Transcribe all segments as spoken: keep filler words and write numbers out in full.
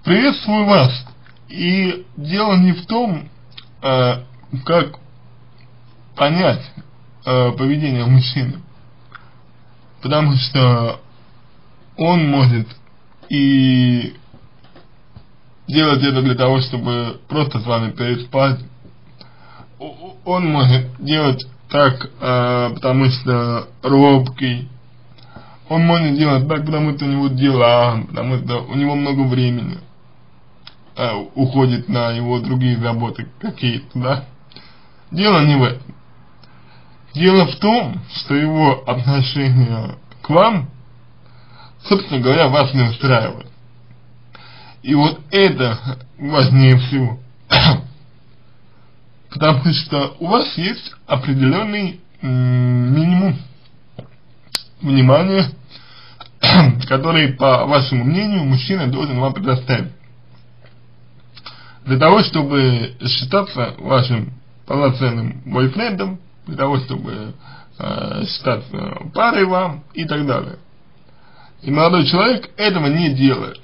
Приветствую вас. И дело не в том, э, как понять э, поведение мужчины, потому что он может и делать это для того, чтобы просто с вами переспать. Он может делать так, э, потому что робкий. Он может делать так, потому что у него дела, потому что у него много времени э, уходит на его другие заботы какие-то, да. Дело не в этом. Дело в том, что его отношение к вам, собственно говоря, вас не устраивает. И вот это важнее всего. Потому что у вас есть определенный минимум внимания, который, по вашему мнению, мужчина должен вам предоставить. Для того, чтобы считаться вашим полноценным бойфрендом, для того, чтобы э, считаться парой вам и так далее. И молодой человек этого не делает.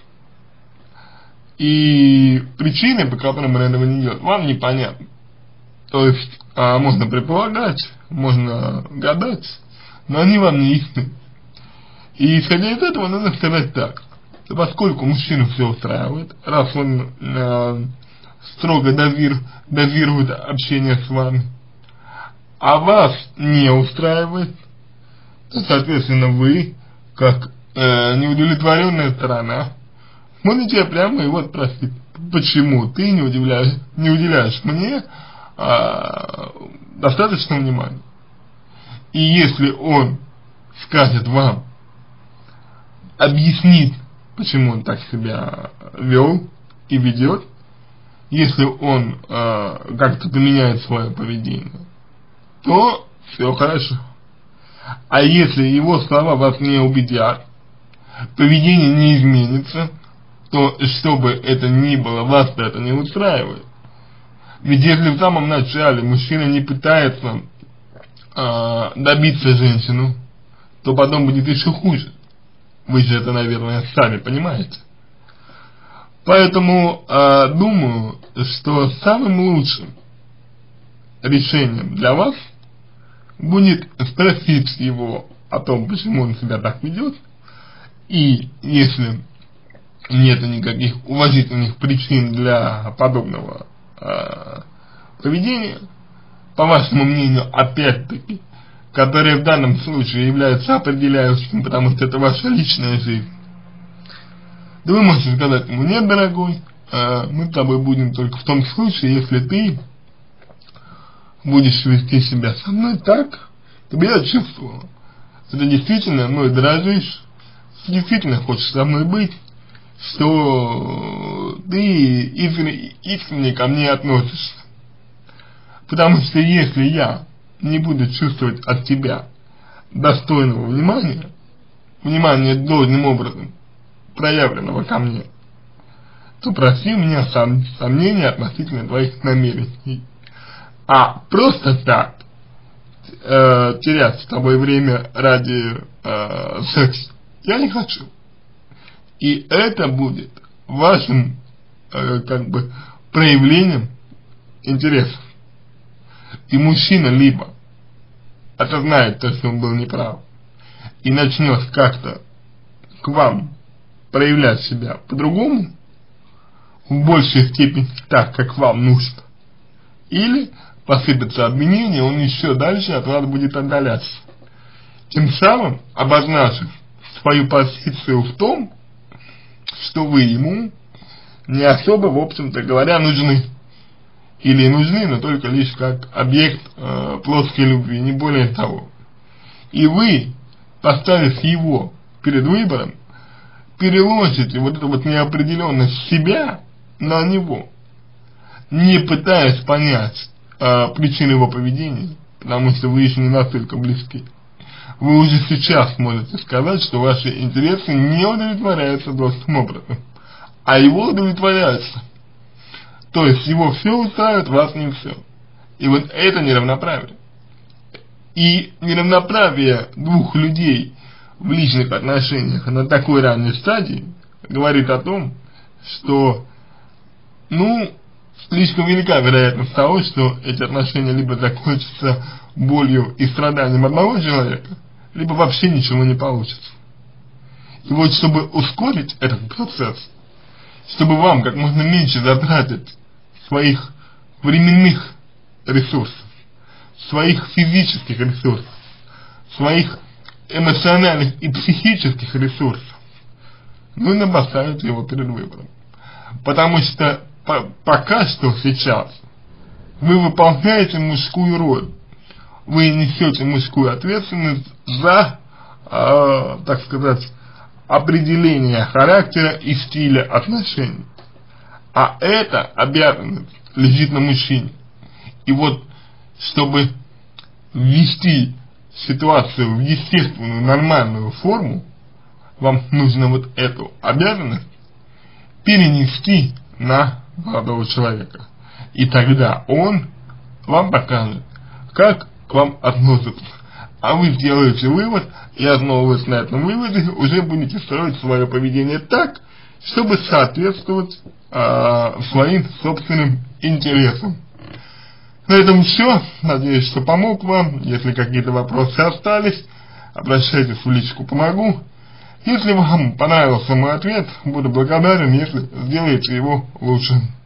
И причины, по которым он этого не делает, вам непонятны. То есть, а, можно предполагать, можно гадать, но они вам не ясны. И исходя из этого, надо сказать так: поскольку мужчину все устраивает, раз он э, строго дозир, дозирует общение с вами, а вас не устраивает, то, соответственно, вы, как э, неудовлетворенная сторона, можете прямо его спросить: почему ты не уделяешь, не уделяешь мне а, достаточно внимания? И если он скажет вам, объяснит, почему он так себя вел и ведет, если он э, как-то поменяет свое поведение, то все хорошо. А если его слова вас не убедят, поведение не изменится, то, что бы это ни было, вас это не устраивает. Ведь если в самом начале мужчина не пытается э, добиться женщину, то потом будет еще хуже. Вы же это, наверное, сами понимаете. Поэтому э, думаю, что самым лучшим решением для вас будет спросить его о том, почему он себя так ведет, и если нет никаких уважительных причин для подобного э, поведения, по вашему мнению, опять-таки, которые в данном случае являются определяющим, потому что это ваша личная жизнь, да вы можете сказать ему: нет, дорогой, э, мы с тобой будем только в том случае, если ты будешь вести себя со мной так, чтобы я чувствовал, что ты действительно мной дорожишь, что действительно хочешь со мной быть, что ты искренне, искренне ко мне относишься. Потому что если я не буду чувствовать от тебя достойного внимания, внимания должным образом проявленного ко мне, то проси у меня сом, сомнения относительно твоих намерений. А просто так э, терять с тобой время ради э, секса я не хочу. И это будет вашим э, как бы проявлением интересов. И мужчина либо осознает то, что он был неправ, и начнет как-то к вам проявлять себя по-другому, в большей степени так, как вам нужно, или посыпется обвинение, он еще дальше от вас будет отдаляться, тем самым обозначив свою позицию в том, что вы ему не особо, в общем-то говоря, нужны. Или нужны, но только лишь как объект э, плоской любви, не более того. И вы, поставив его перед выбором, переложите вот эту вот неопределенность себя на него, не пытаясь понять э, причины его поведения, потому что вы еще не настолько близки. Вы уже сейчас можете сказать, что ваши интересы не удовлетворяются должным образом, а его удовлетворяются. То есть его все устраивает, вас не все. И вот это неравноправие. И неравноправие двух людей в личных отношениях на такой ранней стадии говорит о том, что, ну, слишком велика вероятность того, что эти отношения либо закончатся болью и страданием одного человека, либо вообще ничего не получится. И вот чтобы ускорить этот процесс, чтобы вам как можно меньше затратить своих временных ресурсов, своих физических ресурсов, своих эмоциональных и психических ресурсов, нужно поставить его перед выбором. Потому что по пока что сейчас вы выполняете мужскую роль, вы несете мужскую ответственность за, э, так сказать, определение характера и стиля отношений. А эта обязанность лежит на мужчине. И вот, чтобы ввести ситуацию в естественную, нормальную форму, вам нужно вот эту обязанность перенести на молодого человека. И тогда он вам покажет, как к вам относятся. А вы сделаете вывод, и основываясь на этом выводе, уже будете строить свое поведение так, чтобы соответствовать э, своим собственным интересам. На этом все. Надеюсь, что помог вам. Если какие-то вопросы остались, обращайтесь в личку «Помогу». Если вам понравился мой ответ, буду благодарен, если сделаете его лучше.